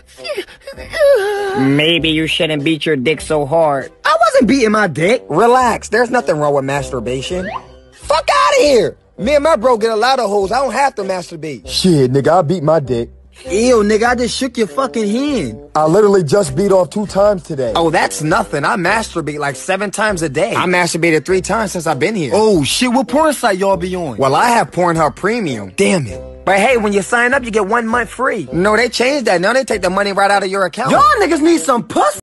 Maybe you shouldn't beat your dick so hard. I wasn't beating my dick. Relax, there's nothing wrong with masturbation. Fuck out of here. Me and my bro get a lot of hoes. I don't have to masturbate. Shit, nigga, I beat my dick. Ew, nigga, I just shook your fucking hand. I literally just beat off 2 times today. Oh, that's nothing. I masturbate like 7 times a day. I masturbated 3 times since I've been here. Oh, shit, what porn site y'all be on? Well, I have Pornhub Premium. Damn it. But hey, when you sign up, you get 1 month free. No, they changed that. Now they take the money right out of your account. Y'all niggas need some pussy.